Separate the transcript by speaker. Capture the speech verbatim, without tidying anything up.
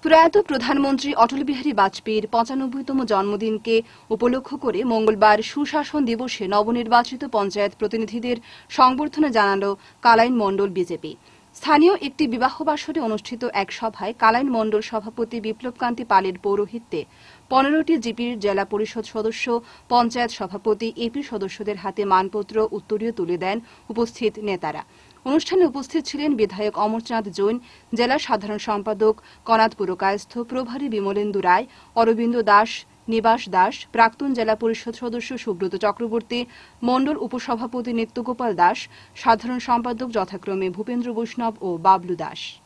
Speaker 1: প্রয়াত প্রধানমন্ত্রী অটল বিহারী বাজপেয়ীর পঁচানব্বইতম জন্মদিনকে উপলক্ষ করে মঙ্গলবার সুশাসন দিবসে নবনির্বাচিত পঞ্চায়েত প্রতিনিধিদের সংবর্ধনা জানাল কালাইন মণ্ডল বিজেপি। স্থানীয় একটি বিবাহ বাসরে অনুষ্ঠিত এক সভায় কালাইন মণ্ডল সভাপতি বিপ্লবকান্তি পালের পৌরোহিত্যে পনেরোটি জিপির জেলা পরিষদ সদস্য, পঞ্চায়েত সভাপতি, এপি সদস্যদের হাতে মানপত্র উত্তরীয় তুলে দেন উপস্থিত নেতারা। অনুষ্ঠানে উপস্থিত ছিলেন বিধায়ক অমরচাঁদ জৈন, জেলা সাধারণ সম্পাদক কনাদ পুরকায়স্থ, প্রভারী বিমলেন্দু রায়, অরবিন্দ দাস, নিবাস দাস, প্রাক্তন জেলা পরিষদ সদস্য সুব্রত চক্রবর্তী, মণ্ডল উপসভাপতি নিত্যগোপাল দাস, সাধারণ সম্পাদক যথাক্রমে ভূপেন্দ্র বৈষ্ণব ও বাবলু দাস।